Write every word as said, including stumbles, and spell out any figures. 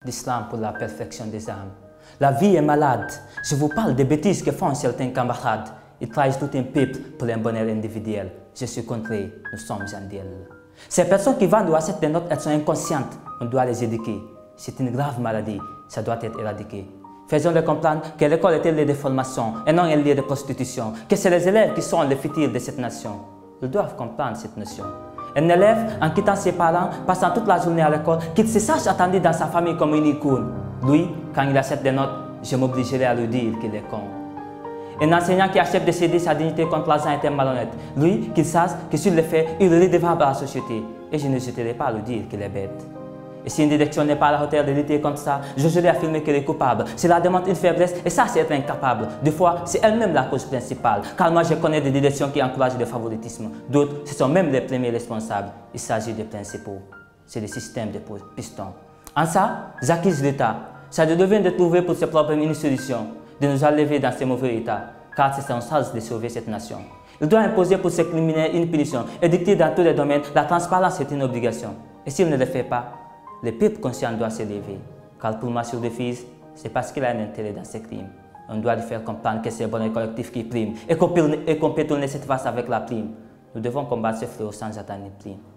L'islam pour la perfection des âmes. La vie est malade. Je vous parle des bêtises que font certains camarades. Ils trahissent tout un peuple pour un bonheur individuel. Je suis contre eux, nous sommes en duel. Ces personnes qui vendent ou achètent des notes, elles sont inconscientes. On doit les éduquer. C'est une grave maladie, ça doit être éradiqué. Faisons-leur comprendre que l'école est un lieu de formation et non un lieu de prostitution. Que c'est les élèves qui sont le futur de cette nation. Ils doivent comprendre cette notion. Un élève, en quittant ses parents, passant toute la journée à l'école, qu'il se sache attendre dans sa famille comme une icône. Lui, quand il achète des notes, je m'obligerai à lui dire qu'il est con. Un enseignant qui accepte de céder sa dignité contre l'argent est un malhonnête. Lui, qu'il sache que s'il le fait, il est redevable à la société. Et je n'hésiterai pas à lui dire qu'il est bête. Et si une direction n'est pas à la hauteur de lutter contre ça, j'oserais affirmer qu'elle est coupable. Cela demande une faiblesse et ça, c'est être incapable. Des fois, c'est elle-même la cause principale. Car moi, je connais des directions qui encouragent le favoritisme. D'autres, ce sont même les premiers responsables. Il s'agit des principaux. C'est le système des pistons. En ça, j'accuse l'État. Ça devient de trouver pour ses problèmes une solution, de nous enlever dans ce mauvais état. Car c'est son sens de sauver cette nation. Il doit imposer pour ces criminels une punition et dicter dans tous les domaines. La transparence est une obligation. Et s'il ne le fait pas, le peuple conscient doit se lever, car pour moi sur le fils, c'est parce qu'il a un intérêt dans ses crimes. On doit lui faire comprendre que c'est le bonheur collectif qui prime et qu'on peut tourner cette face avec la prime. Nous devons combattre ce fléau sans attendre une prime.